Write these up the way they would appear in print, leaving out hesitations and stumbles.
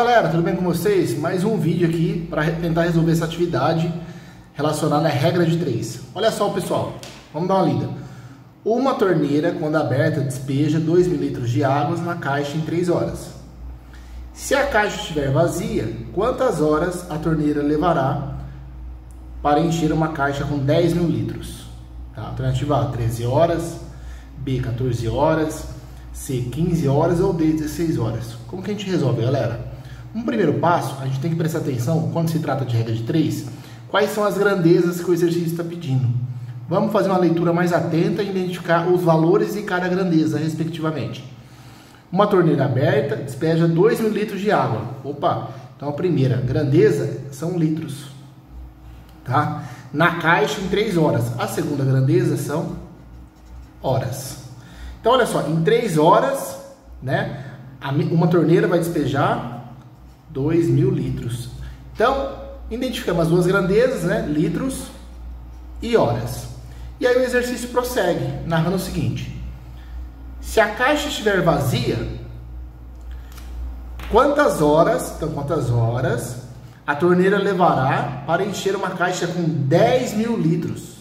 Fala galera, tudo bem com vocês? Mais um vídeo aqui para tentar resolver essa atividade relacionada à regra de 3. Olha só pessoal, vamos dar uma lida. Uma torneira, quando aberta, despeja 2.000 litros de água na caixa em 3 horas. Se a caixa estiver vazia, quantas horas a torneira levará para encher uma caixa com 10.000 litros? Tá? Alternativa A, 13 horas, B, 14 horas, C, 15 horas ou D, 16 horas. Como que a gente resolve, galera? Um primeiro passo, a gente tem que prestar atenção, quando se trata de regra de 3, quais são as grandezas que o exercício está pedindo. Vamos fazer uma leitura mais atenta e identificar os valores de cada grandeza, respectivamente. Uma torneira aberta despeja 2.000 litros de água. Opa! Então a primeira grandeza são litros. Tá? Na caixa em 3 horas. A segunda grandeza são horas. Então olha só, em 3 horas, né, uma torneira vai despejar 2.000 litros. Então, identificamos as duas grandezas, né, litros e horas. E aí o exercício prossegue, narrando o seguinte. Se a caixa estiver vazia, quantas horas a torneira levará para encher uma caixa com 10.000 litros?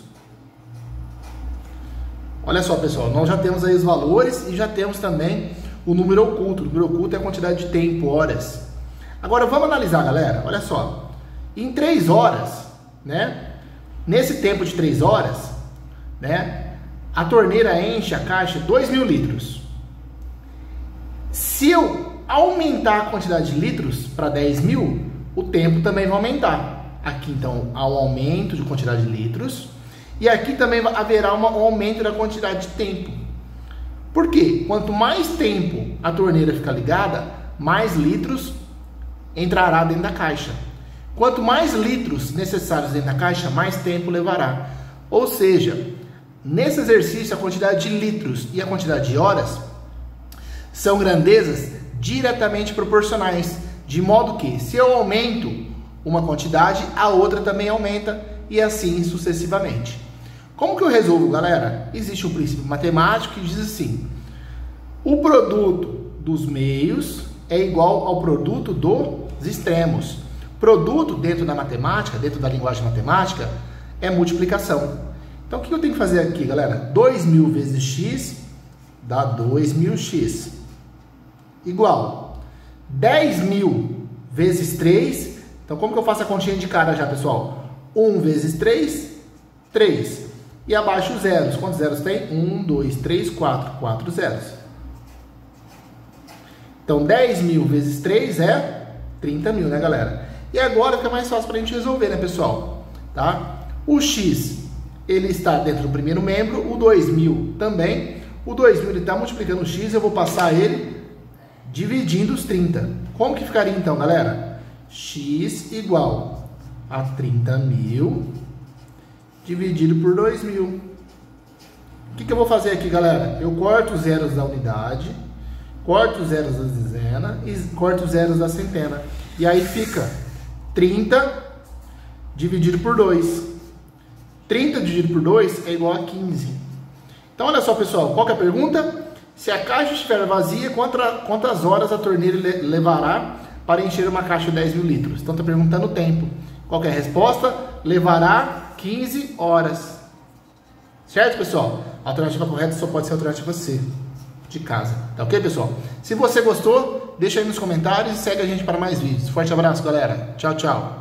Olha só, pessoal, nós já temos aí os valores e já temos também o número oculto. O número oculto é a quantidade de tempo, horas. Agora, vamos analisar, galera. Olha só. Em 3 horas, né? Nesse tempo de 3 horas, né? A torneira enche a caixa 2.000 litros. Se eu aumentar a quantidade de litros para 10.000, o tempo também vai aumentar. Aqui, então, há um aumento de quantidade de litros. E aqui também haverá um aumento da quantidade de tempo. Por quê? Quanto mais tempo a torneira ficar ligada, mais litros entrará dentro da caixa. Quanto mais litros necessários dentro da caixa, mais tempo levará. Ou seja, nesse exercício, a quantidade de litros e a quantidade de horas são grandezas diretamente proporcionais. De modo que, se eu aumento uma quantidade, a outra também aumenta e assim sucessivamente. Como que eu resolvo, galera? Existe um princípio matemático que diz assim: o produto dos meios é igual ao produto dos extremos. Produto, dentro da matemática, dentro da linguagem matemática, é multiplicação. Então, o que eu tenho que fazer aqui, galera? 2.000 vezes x dá 2.000x. Igual 10.000 vezes 3. Então, como que eu faço a continha de cara já, pessoal? 1 vezes 3, 3. E abaixo os zeros. Quantos zeros tem? 1, 2, 3, 4. 4 zeros. Então, 10.000 vezes 3 é 30.000, né, galera? E agora fica mais fácil para a gente resolver, né, pessoal? Tá? O x, ele está dentro do primeiro membro. O 2.000 também. O 2.000, ele está multiplicando o x. Eu vou passar ele dividindo os 30. Como que ficaria, então, galera? X igual a 30.000 dividido por 2.000. O que eu vou fazer aqui, galera? Eu corto os zeros da unidade, corto os zeros da dezena e corto os zeros da centena. E aí fica 30 dividido por 2. 30 dividido por 2 é igual a 15. Então, olha só, pessoal. Qual que é a pergunta? Se a caixa estiver vazia, quantas horas a torneira levará para encher uma caixa de 10.000 litros? Então, está perguntando o tempo. Qual que é a resposta? Levará 15 horas. Certo, pessoal? A alternativa correta só pode ser a alternativa C, de casa. Tá ok, pessoal? Se você gostou, deixa aí nos comentários e segue a gente para mais vídeos. Forte abraço, galera. Tchau, tchau.